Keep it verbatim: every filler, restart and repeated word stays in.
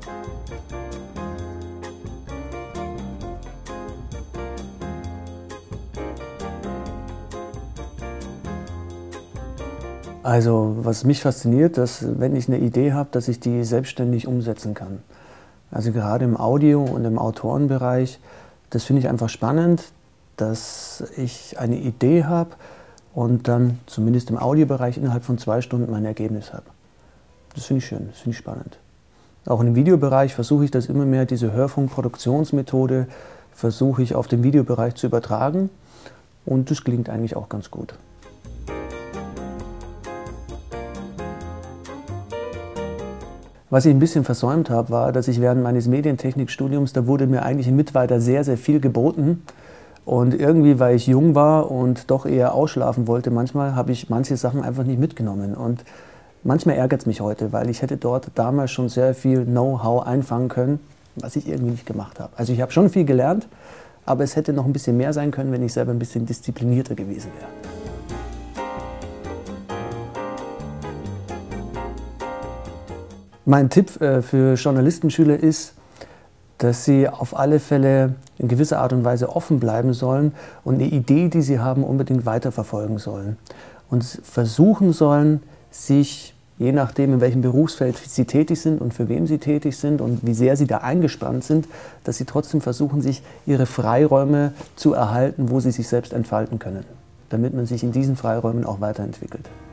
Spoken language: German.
Also, was mich fasziniert, dass, wenn ich eine Idee habe, dass ich die selbstständig umsetzen kann. Also gerade im Audio- und im Autorenbereich, das finde ich einfach spannend, dass ich eine Idee habe und dann zumindest im Audiobereich innerhalb von zwei Stunden mein Ergebnis habe. Das finde ich schön, das finde ich spannend. Auch im Videobereich versuche ich das immer mehr, diese Hörfunkproduktionsmethode versuche ich auf den Videobereich zu übertragen und das klingt eigentlich auch ganz gut. Was ich ein bisschen versäumt habe, war, dass ich während meines Medientechnikstudiums, da wurde mir eigentlich im Mittweiter sehr, sehr viel geboten. Und irgendwie, weil ich jung war und doch eher ausschlafen wollte, manchmal habe ich manche Sachen einfach nicht mitgenommen. Und manchmal ärgert es mich heute, weil ich hätte dort damals schon sehr viel Know-how einfangen können, was ich irgendwie nicht gemacht habe. Also ich habe schon viel gelernt, aber es hätte noch ein bisschen mehr sein können, wenn ich selber ein bisschen disziplinierter gewesen wäre. Mein Tipp für Journalistenschüler ist, dass sie auf alle Fälle in gewisser Art und Weise offen bleiben sollen und eine Idee, die sie haben, unbedingt weiterverfolgen sollen. Und versuchen sollen, sich, je nachdem, in welchem Berufsfeld sie tätig sind und für wen sie tätig sind und wie sehr sie da eingespannt sind, dass sie trotzdem versuchen, sich ihre Freiräume zu erhalten, wo sie sich selbst entfalten können, damit man sich in diesen Freiräumen auch weiterentwickelt.